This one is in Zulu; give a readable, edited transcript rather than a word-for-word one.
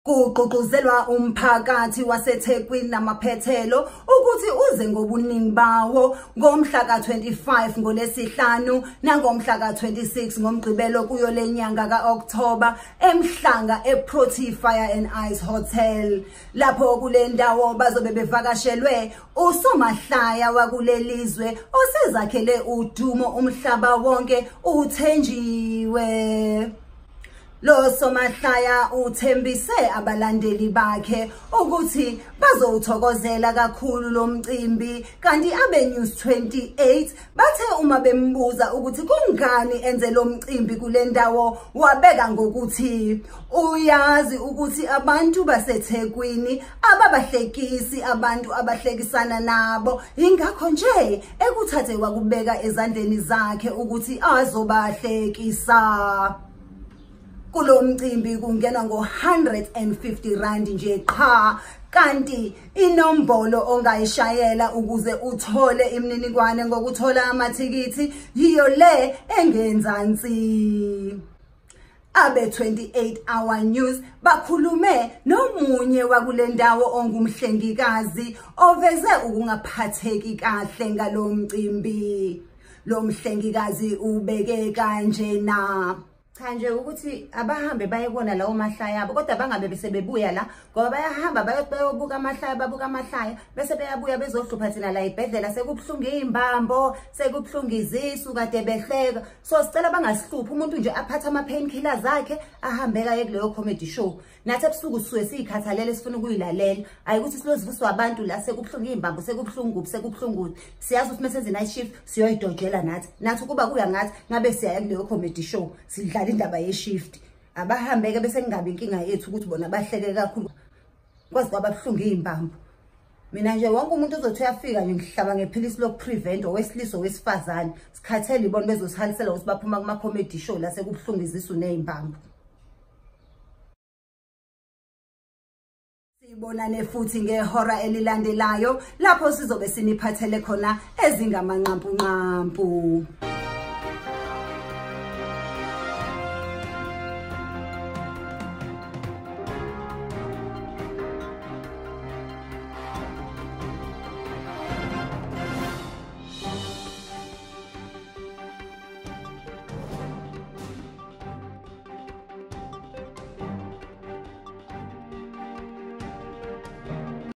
Kugqugquzelwa umphakathi waseThekwini namaphethelo ukuthi uze ngobuningi bawo ngomhla ka-25 ngoLwesihlanu nangomhla ka-26 ngoMgqibelo kuyo lenyanga ka-October eMhlanga eProtea Fire and Ice Hotel. Lapho kule ndawo bazobe bevakashelwe usomahlaya wakulelizwe osezakhele udumo umhlaba wonke uThenjiwe. Lo somahlaya uthembise abalandeli bakhe ukuthi bazowuthokozela kakhulu lo mcimbi, kanti abeNews 28 bathe uma bembuza ukuthi kungani enze lo mcimbi kule ndawo wabeka ngokuthi uyazi ukuthi abantu baseThekwini ababahlekisi abantu abahlekisana nabo, ingakho nje ekuthathe wakubeka ezandleni zakhe ukuthi azobahlekisa. Kulo mcimbi kungenwa ngo-150 rand nje qha, kanti inombolo ongayishayela ukuze uthole imininingwane ngokuthola amathikithi yiyo le engenzansi. Abe-28 Hour News bakhulume nomunye wakule ndawo ongumhlengikazi oveze ukungaphatheki kahle ngalo mcimbi. Lo mhlengikazi ubeke kanjena: cha nje ukuthi abahambe bayebona lawo mahlaya abo, kodwa bangabe bese bebuya la ngoba bayahamba bayobuka amahlaya, babuka amahlaya bese beyabuya bezohlupha thina la ibhedlela, sekubhlungu izimbambo, sekubhlungu izisu, kade behleka. So sicela bangasihluphi, umuntu nje aphathe ama-painkillers akhe ahambe kaye kuleyo comedy show. Nathi ebusuku sisuke siyikhathalele sifuna ukuyilalela, hayi ukuthi silozivuswa abantu la sekubhlungu izimbambo, sekubhlungu sekubhlungu. Siyazi ukuthi mesenze night shift siyoyidodlela nathi kuba kuya ngathi ngabe siya kuleyo comedy show sidlala indaba ye-shift. Abahambeke bese kungabe inkinga yethu ukuthi bona bahleke kakhulu kwazi kwababhlungu izimbambo. Mina nje wonke umuntu uzothi uyafika nje ngihlaba ngephilisi lokuprevent owesilisa owesifazane sikhathele ibona bezosihalisela ukuthi baphuma kuma-comedy show la sekubhlungu izisu nezimbambo. Sibonane futhi ngehora elilandelayo lapho sizobe siniphathele khona ezingamanqampunqampu.